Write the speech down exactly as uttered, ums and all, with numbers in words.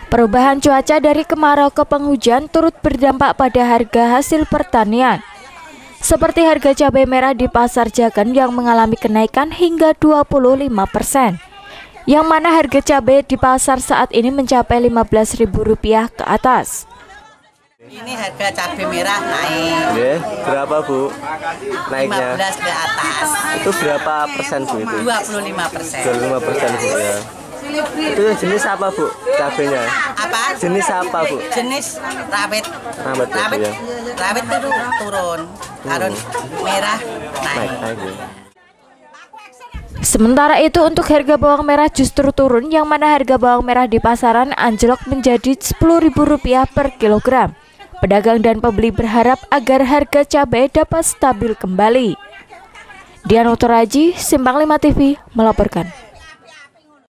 Perubahan cuaca dari kemarau ke penghujan turut berdampak pada harga hasil pertanian. Seperti harga cabai merah di Pasar Jagan yang mengalami kenaikan hingga dua puluh lima persen. Yang mana harga cabai di pasar saat ini mencapai lima belas ribu rupiah ke atas. Ini harga cabai merah naik. Oke, berapa Bu naiknya? lima belas ke atas. Itu berapa persen Bu itu? dua puluh lima persen. dua puluh lima persen Bu ya. Itu jenis apa Bu cabenya? Apa? Jenis apa Bu? Jenis rawit. Rawit, Rawit, ya. rawit itu turun. Harun merah naik. Naik, naik ya. Sementara itu untuk harga bawang merah justru turun, yang mana harga bawang merah di pasaran anjlok menjadi sepuluh ribu rupiah per kilogram. Pedagang dan pembeli berharap agar harga cabai dapat stabil kembali. Dian Utaraji, Simpang lima T V melaporkan.